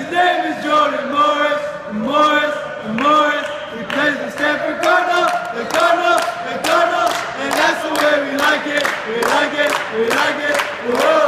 name is Jordan Morris, Morris. He plays the Stanford Cardinals, the Cardinals, and that's the way we like it. We like it. Whoa.